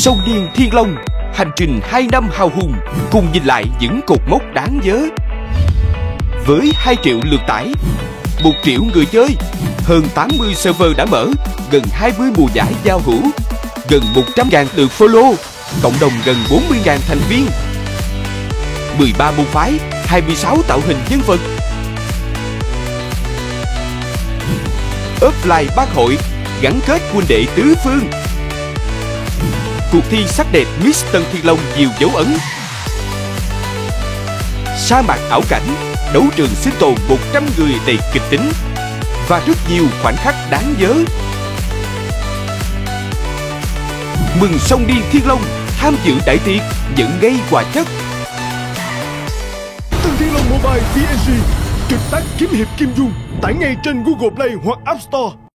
Sông Điên Thiên Long, hành trình 2 năm hào hùng, cùng nhìn lại những cột mốc đáng nhớ. Với 2 triệu lượt tải, 1 triệu người chơi, hơn 80 server đã mở, gần 20 mùa giải giao hữu, gần 100.000 lượt follow, cộng đồng gần 40.000 thành viên, 13 môn phái, 26 tạo hình nhân vật. Offline bác hội, gắn kết huynh đệ tứ phương. Cuộc thi sắc đẹp Miss Tân Thiên Long nhiều dấu ấn. Sa mạc ảo cảnh, đấu trường sinh tồn 100 người đầy kịch tính và rất nhiều khoảnh khắc đáng nhớ. Mừng Sông Điên Thiên Long, tham dự đại tiệc, nhận ngay quà chất. Tân Thiên Long Mobile VNG, trực tác kiếm hiệp Kim Dung, tải ngay trên Google Play hoặc App Store.